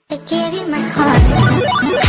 I gave you my heart.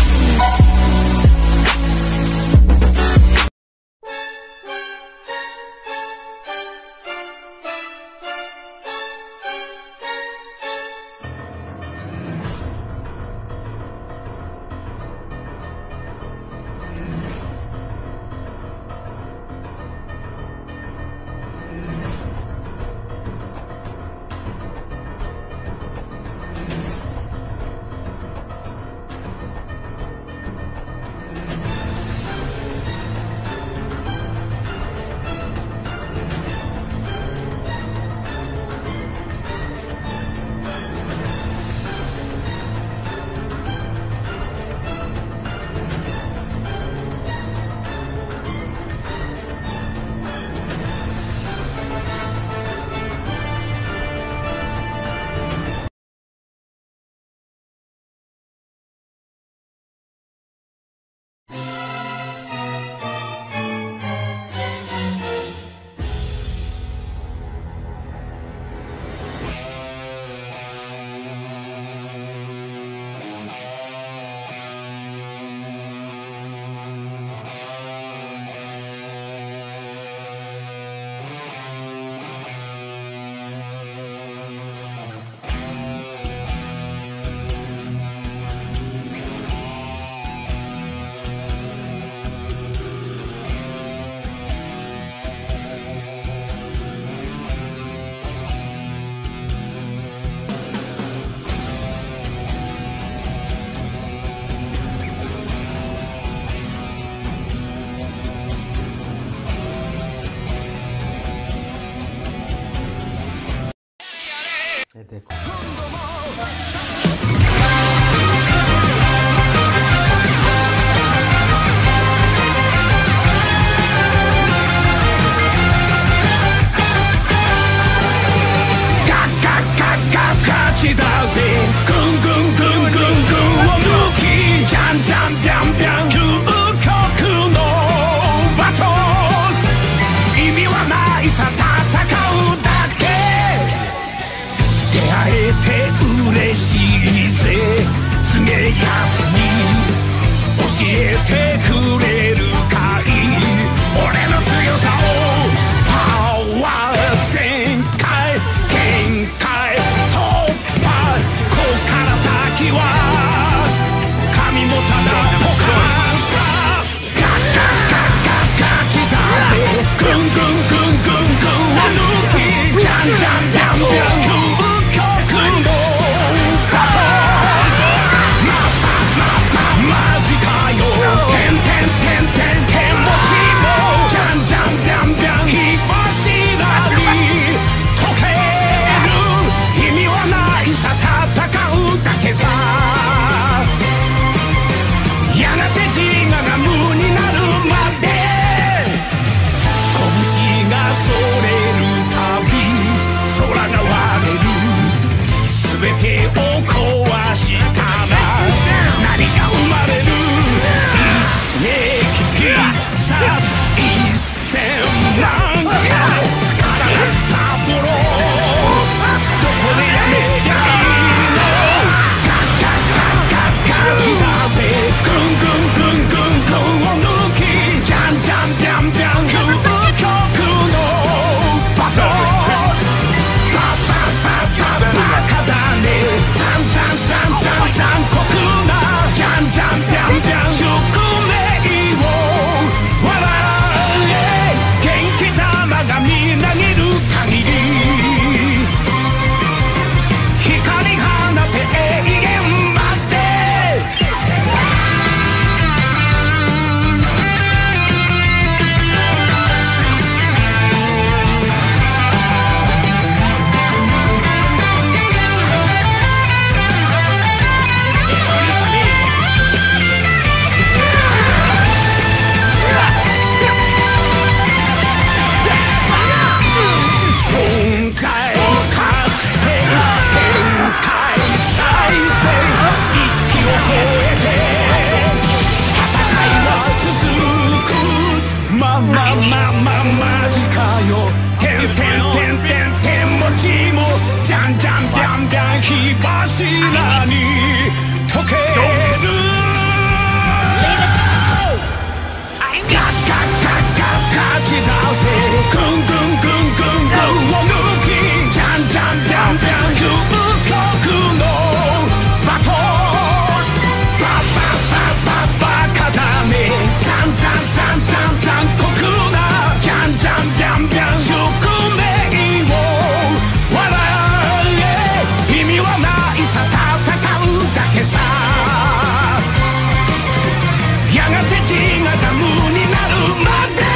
ed ecco. 教えてくれるかい俺の強さをパワー全開限界突破こっから先は神もただポカンさガッガッガッガッガチだぜグングングングングンを抜きジャンジャンビャンビャン究極のバトルさ戦うだけさけさやがて血がダムになるまで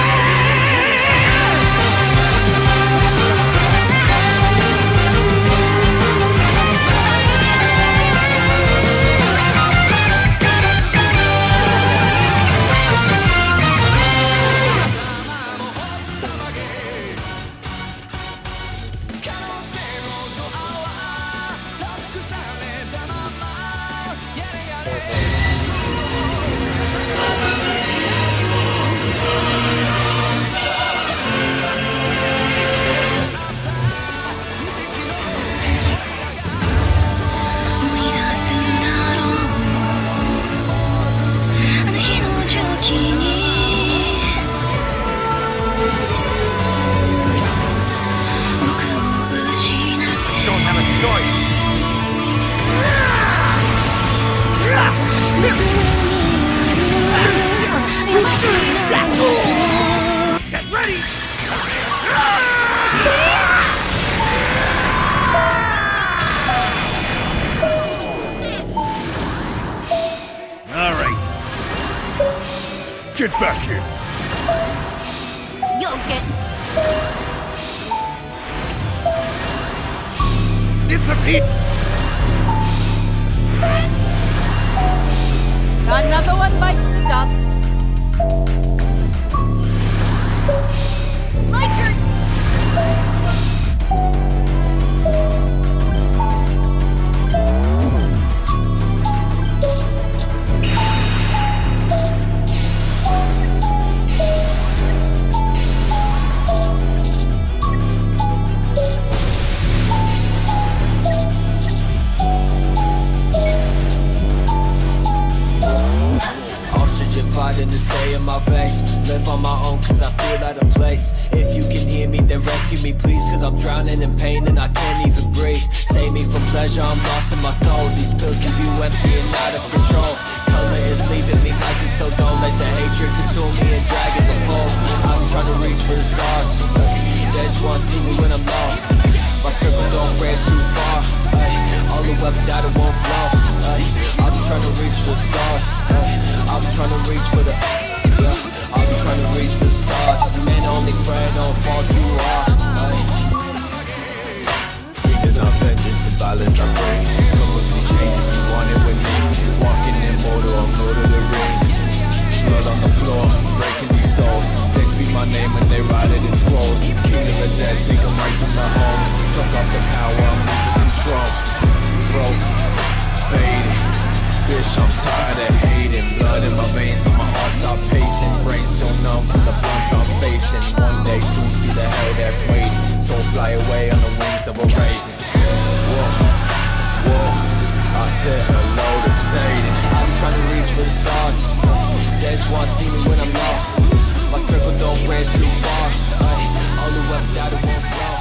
Get back here! You'll get... Disappear! Another one bites the dust. My turn! Fighting to stay in my veins. Live on my own cause I feel out of place. If you can hear me then rescue me please, cause I'm drowning in pain and I can't even breathe. Save me from pleasure, I'm lost in my soul. These pills keep you empty and out of control. Color is leaving me lighting, so don't let the hatred consume me and drag as a pole. I'm trying to reach for the stars. They just want to see me when I'm low. My circle don't branch too far. All who ever died it won't blow. I'm trying to reach for the stars. I'm trying to reach for the, yeah, I'll be trying to reach for the stars. Man, only pray don't fall too hard. Feeding on vengeance and violence I bring. Come we'll see change if you want it with me. Walking immortal, I'm Lord of the Rings. Blood on the floor, breaking these souls. They speak my name when they write it in scrolls. King of the dead, take them right from their homes. Took off the power, I'm losing control. Broke, faded. Bitch, I'm tired of hating. Blood in my veins, but my heart stop pacing. Brain still numb from the blunts I'm facing. One day soon see the hell that's waiting. Soul fly away on the wings of a raven. Whoa, whoa, I said hello to Satan. I'm trying to reach for the stars. They just want to see me when I'm lost. My circle don't branch too far. All who ever died it won't blow.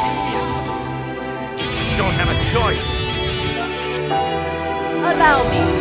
Don't have a choice. Allow me.